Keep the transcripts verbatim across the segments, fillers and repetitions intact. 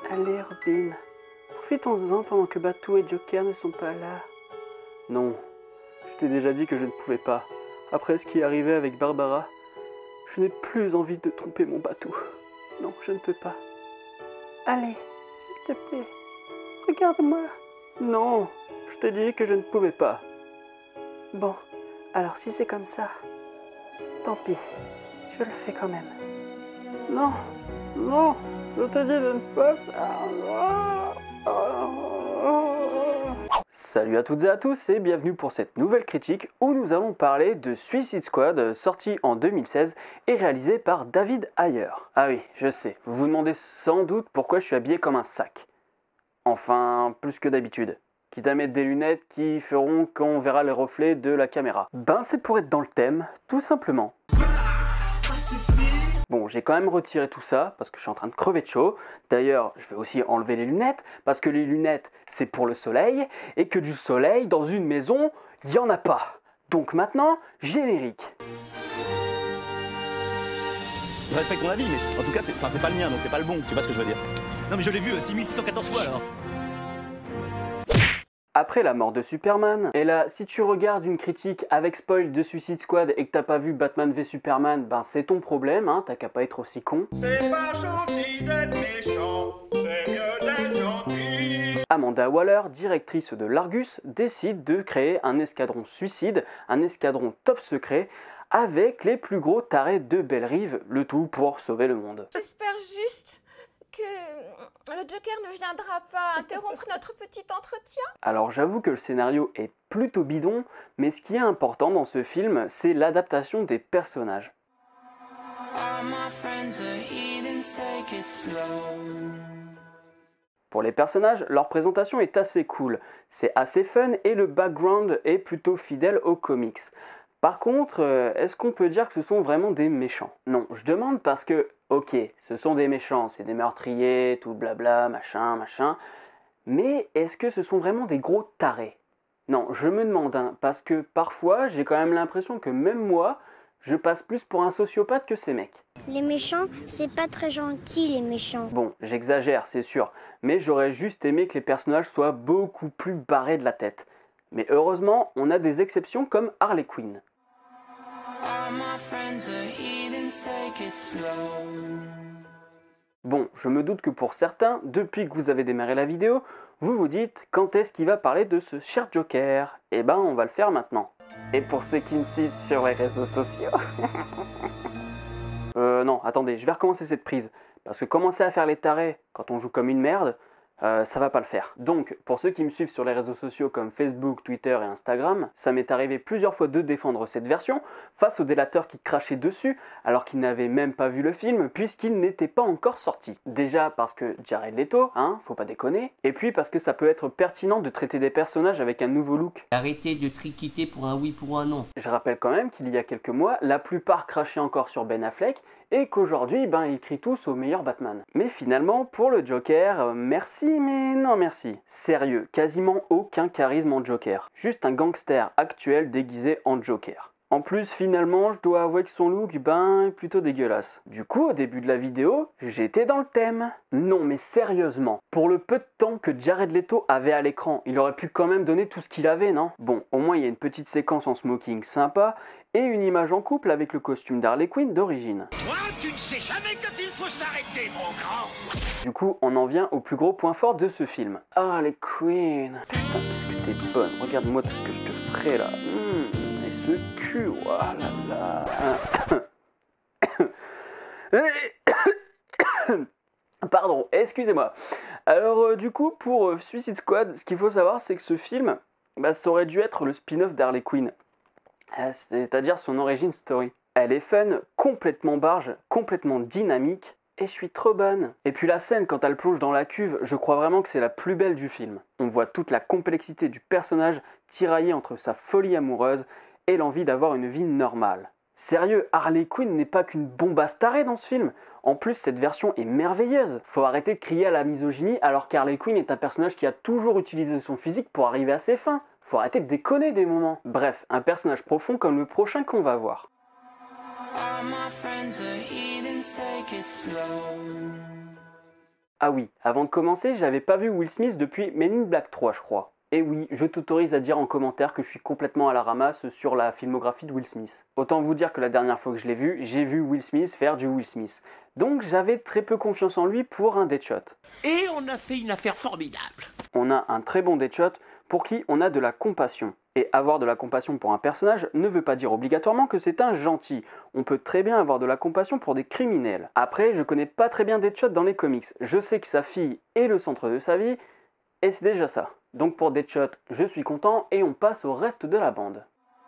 Allez Robin, profitons-en pendant que Batou et Joker ne sont pas là. Non, je t'ai déjà dit que je ne pouvais pas. Après ce qui est arrivé avec Barbara, je n'ai plus envie de tromper mon Batou. Non, je ne peux pas. Allez, s'il te plaît, regarde-moi. Non, je t'ai dit que je ne pouvais pas. Bon, alors si c'est comme ça, tant pis, je le fais quand même. Non, non, je te dis de ne pas faire. Salut à toutes et à tous et bienvenue pour cette nouvelle critique où nous allons parler de Suicide Squad, sorti en deux mille seize et réalisé par David Ayer. Ah oui, je sais, vous vous demandez sans doute pourquoi je suis habillé comme un sac. Enfin, plus que d'habitude. Quitte à mettre des lunettes qui feront qu'on verra les reflets de la caméra. Ben c'est pour être dans le thème, tout simplement. Bon, j'ai quand même retiré tout ça parce que je suis en train de crever de chaud. D'ailleurs, je vais aussi enlever les lunettes parce que les lunettes, c'est pour le soleil et que du soleil, dans une maison, il n'y en a pas. Donc maintenant, générique. Je respecte ton avis, mais en tout cas, c'est, enfin, c'est pas le mien, donc c'est pas le bon, tu vois ce que je veux dire. Non mais je l'ai vu six mille six cent quatorze fois alors. Après la mort de Superman, et là, si tu regardes une critique avec spoil de Suicide Squad et que t'as pas vu Batman v Superman, ben c'est ton problème, hein, t'as qu'à pas être aussi con. C'est pas gentil d'être méchant, c'est mieux d'être gentil. Amanda Waller, directrice de l'Argus, décide de créer un escadron suicide, un escadron top secret, avec les plus gros tarés de Belle-Rive, le tout pour sauver le monde. J'espère juste que le Joker ne viendra pas interrompre notre petit entretien. Alors j'avoue que le scénario est plutôt bidon, mais ce qui est important dans ce film, c'est l'adaptation des personnages. Pour les personnages, leur présentation est assez cool, c'est assez fun et le background est plutôt fidèle aux comics. Par contre, est-ce qu'on peut dire que ce sont vraiment des méchants? Non, je demande parce que, ok, ce sont des méchants, c'est des meurtriers, tout blabla, machin, machin, mais est-ce que ce sont vraiment des gros tarés? Non, je me demande, hein, parce que parfois, j'ai quand même l'impression que même moi, je passe plus pour un sociopathe que ces mecs. Les méchants, c'est pas très gentil, les méchants. Bon, j'exagère, c'est sûr, mais j'aurais juste aimé que les personnages soient beaucoup plus barrés de la tête. Mais heureusement, on a des exceptions comme Harley Quinn. Bon, je me doute que pour certains, depuis que vous avez démarré la vidéo, vous vous dites quand est-ce qu'il va parler de ce cher Joker? Eh ben, on va le faire maintenant. Et pour ceux qui me suivent sur les réseaux sociaux... euh, non, attendez, je vais recommencer cette prise. Parce que commencer à faire les tarés quand on joue comme une merde... Euh, ça va pas le faire. Donc, pour ceux qui me suivent sur les réseaux sociaux comme Facebook, Twitter et Instagram, ça m'est arrivé plusieurs fois de défendre cette version face aux délateurs qui crachaient dessus alors qu'ils n'avaient même pas vu le film puisqu'il n'était pas encore sorti. Déjà parce que Jared Leto, hein, faut pas déconner, et puis parce que ça peut être pertinent de traiter des personnages avec un nouveau look. Arrêtez de triquiter pour un oui pour un non. Je rappelle quand même qu'il y a quelques mois, la plupart crachaient encore sur Ben Affleck, et qu'aujourd'hui, ben, ils crient tous au meilleur Batman. Mais finalement, pour le Joker, euh, merci, mais non merci. Sérieux, quasiment aucun charisme en Joker. Juste un gangster actuel déguisé en Joker. En plus, finalement, je dois avouer que son look, ben, est plutôt dégueulasse. Du coup, au début de la vidéo, j'étais dans le thème. Non, mais sérieusement, pour le peu de temps que Jared Leto avait à l'écran, il aurait pu quand même donner tout ce qu'il avait, non? Bon, au moins, il y a une petite séquence en smoking sympa, et une image en couple avec le costume d'Harley Quinn d'origine. Toi, tu ne sais jamais quand il faut s'arrêter, mon grand. Du coup, on en vient au plus gros point fort de ce film. Harley Quinn, putain, qu'est-ce que t'es bonne, regarde-moi tout ce que je te ferai là. Mmh, et ce cul, oh là là. Pardon, excusez-moi. Alors euh, du coup, pour euh, Suicide Squad, ce qu'il faut savoir, c'est que ce film, bah, ça aurait dû être le spin-off d'Harley Quinn. C'est-à-dire son origin story. Elle est fun, complètement barge, complètement dynamique, et je suis trop bonne. Et puis la scène quand elle plonge dans la cuve, je crois vraiment que c'est la plus belle du film. On voit toute la complexité du personnage tiraillé entre sa folie amoureuse et l'envie d'avoir une vie normale. Sérieux, Harley Quinn n'est pas qu'une bombasse tarée dans ce film. En plus, cette version est merveilleuse. Faut arrêter de crier à la misogynie alors qu'Harley Quinn est un personnage qui a toujours utilisé son physique pour arriver à ses fins. Faut arrêter de déconner des moments. Bref, un personnage profond comme le prochain qu'on va voir. Ah oui, avant de commencer, j'avais pas vu Will Smith depuis Men in Black trois, je crois. Et oui, je t'autorise à dire en commentaire que je suis complètement à la ramasse sur la filmographie de Will Smith. Autant vous dire que la dernière fois que je l'ai vu, j'ai vu Will Smith faire du Will Smith. Donc j'avais très peu confiance en lui pour un Deadshot. Et on a fait une affaire formidable. On a un très bon Deadshot pour qui on a de la compassion. Et avoir de la compassion pour un personnage ne veut pas dire obligatoirement que c'est un gentil. On peut très bien avoir de la compassion pour des criminels. Après, je connais pas très bien Deadshot dans les comics. Je sais que sa fille est le centre de sa vie, et c'est déjà ça. Donc pour Deadshot, je suis content et on passe au reste de la bande.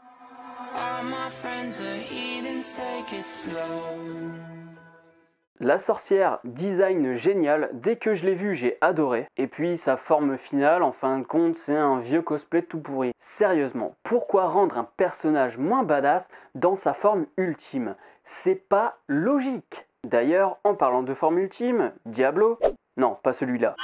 La sorcière, design génial, dès que je l'ai vue j'ai adoré. Et puis sa forme finale, en fin de compte, c'est un vieux cosplay tout pourri. Sérieusement, pourquoi rendre un personnage moins badass dans sa forme ultime? C'est pas logique. D'ailleurs, en parlant de forme ultime, Diablo, non, pas celui-là.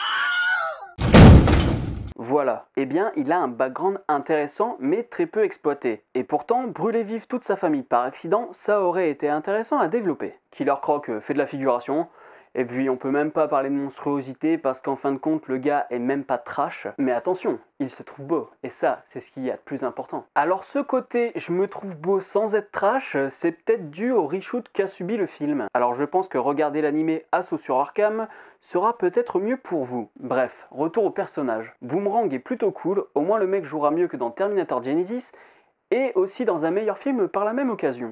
Voilà, eh bien il a un background intéressant mais très peu exploité. Et pourtant, brûler vif toute sa famille par accident, ça aurait été intéressant à développer. Killer Croc fait de la figuration, et puis on peut même pas parler de monstruosité parce qu'en fin de compte le gars est même pas trash. Mais attention, il se trouve beau, et ça c'est ce qu'il y a de plus important. Alors ce côté je me trouve beau sans être trash, c'est peut-être dû au reshoot qu'a subi le film. Alors je pense que regarder l'animé Assaut sur Arkham sera peut-être mieux pour vous. Bref, retour au personnage. Boomerang est plutôt cool, au moins le mec jouera mieux que dans Terminator Genesis, et aussi dans un meilleur film par la même occasion.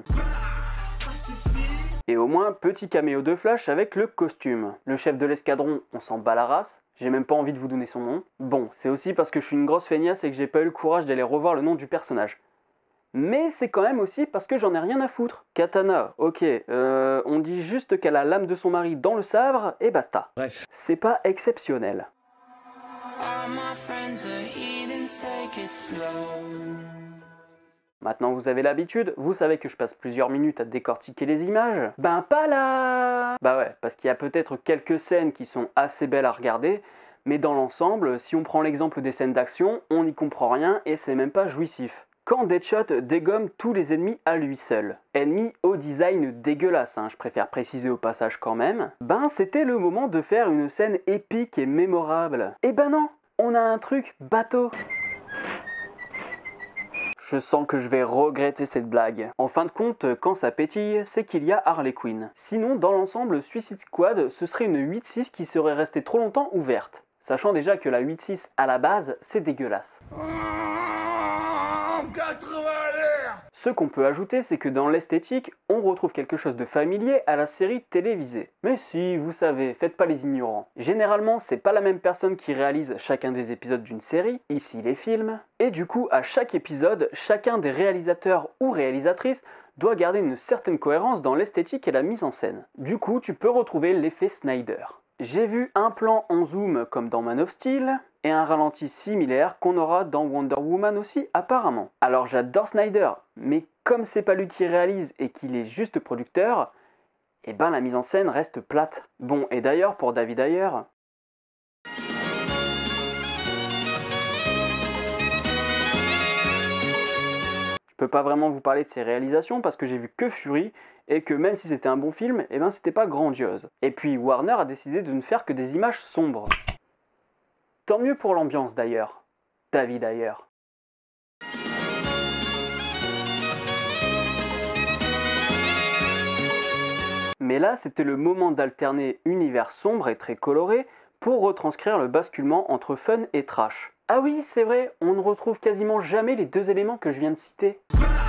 Et au moins, petit caméo de Flash avec le costume. Le chef de l'escadron, on s'en bat la race, j'ai même pas envie de vous donner son nom. Bon, c'est aussi parce que je suis une grosse feignasse et que j'ai pas eu le courage d'aller revoir le nom du personnage. Mais c'est quand même aussi parce que j'en ai rien à foutre. Katana, ok, euh, on dit juste qu'elle a l'âme de son mari dans le sabre, et basta. Bref. C'est pas exceptionnel. Maintenant vous avez l'habitude, vous savez que je passe plusieurs minutes à décortiquer les images. Ben pas là. Bah ouais, parce qu'il y a peut-être quelques scènes qui sont assez belles à regarder, mais dans l'ensemble, si on prend l'exemple des scènes d'action, on n'y comprend rien et c'est même pas jouissif. Quand Deadshot dégomme tous les ennemis à lui seul, ennemis au design dégueulasse, hein, je préfère préciser au passage quand même, ben c'était le moment de faire une scène épique et mémorable. Et ben non, on a un truc bateau. Je sens que je vais regretter cette blague. En fin de compte, quand ça pétille, c'est qu'il y a Harley Quinn. Sinon, dans l'ensemble, Suicide Squad, ce serait une huit six qui serait restée trop longtemps ouverte. Sachant déjà que la huit six à la base, c'est dégueulasse. Ce qu'on peut ajouter, c'est que dans l'esthétique, on retrouve quelque chose de familier à la série télévisée. Mais si, vous savez, faites pas les ignorants. Généralement, c'est pas la même personne qui réalise chacun des épisodes d'une série, ici les films, et du coup, à chaque épisode, chacun des réalisateurs ou réalisatrices doit garder une certaine cohérence dans l'esthétique et la mise en scène. Du coup, tu peux retrouver l'effet Snyder. J'ai vu un plan en zoom comme dans Man of Steel, et un ralenti similaire qu'on aura dans Wonder Woman aussi apparemment. Alors j'adore Snyder, mais comme c'est pas lui qui réalise et qu'il est juste producteur, et ben la mise en scène reste plate. Bon, et d'ailleurs pour David Ayer, je peux pas vraiment vous parler de ses réalisations parce que j'ai vu que Fury, et que même si c'était un bon film, et ben c'était pas grandiose. Et puis Warner a décidé de ne faire que des images sombres. Tant mieux pour l'ambiance d'ailleurs. David Ayer. Mais là, c'était le moment d'alterner univers sombre et très coloré pour retranscrire le basculement entre fun et trash. Ah oui, c'est vrai, on ne retrouve quasiment jamais les deux éléments que je viens de citer.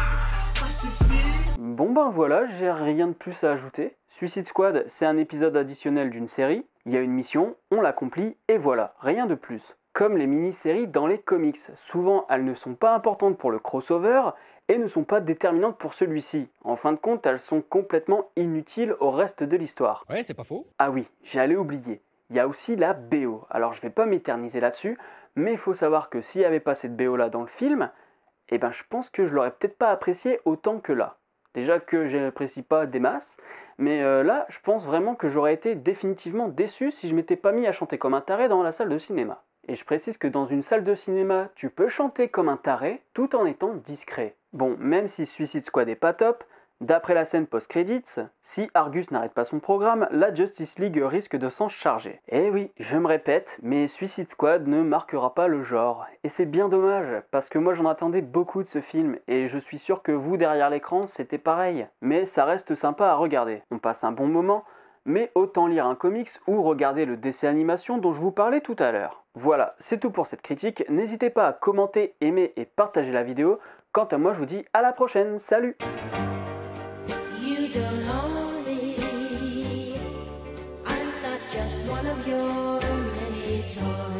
Bon ben voilà, j'ai rien de plus à ajouter. Suicide Squad, c'est un épisode additionnel d'une série. Il y a une mission, on l'accomplit, et voilà, rien de plus. Comme les mini-séries dans les comics, souvent elles ne sont pas importantes pour le crossover et ne sont pas déterminantes pour celui-ci. En fin de compte, elles sont complètement inutiles au reste de l'histoire. Ouais, c'est pas faux. Ah oui, j'allais oublier. Il y a aussi la B O. Alors je vais pas m'éterniser là-dessus, mais il faut savoir que s'il n'y avait pas cette B O là dans le film, eh ben je pense que je l'aurais peut-être pas apprécié autant que là. Déjà que je n'apprécie pas des masses, mais euh, là, je pense vraiment que j'aurais été définitivement déçu si je m'étais pas mis à chanter comme un taré dans la salle de cinéma. Et je précise que dans une salle de cinéma, tu peux chanter comme un taré tout en étant discret. Bon, même si Suicide Squad est pas top, D'après la scène post-credits, si Argus n'arrête pas son programme, la Justice League risque de s'en charger. Et oui, je me répète, mais Suicide Squad ne marquera pas le genre. Et c'est bien dommage, parce que moi j'en attendais beaucoup de ce film, et je suis sûr que vous derrière l'écran c'était pareil. Mais ça reste sympa à regarder, on passe un bon moment, mais autant lire un comics ou regarder le dessin animation dont je vous parlais tout à l'heure. Voilà, c'est tout pour cette critique, n'hésitez pas à commenter, aimer et partager la vidéo. Quant à moi je vous dis à la prochaine, salut! You don't own me. I'm not just one of your many toys.